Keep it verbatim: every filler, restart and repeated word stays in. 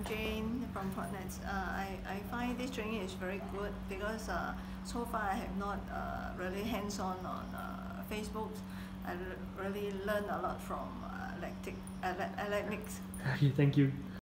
Jane from Propnex. Uh, I, I find this training is very good because uh, so far I have not uh, really hands-on on uh, Facebook. I really learned a lot from uh, Alaric, Alaric. Okay, thank you.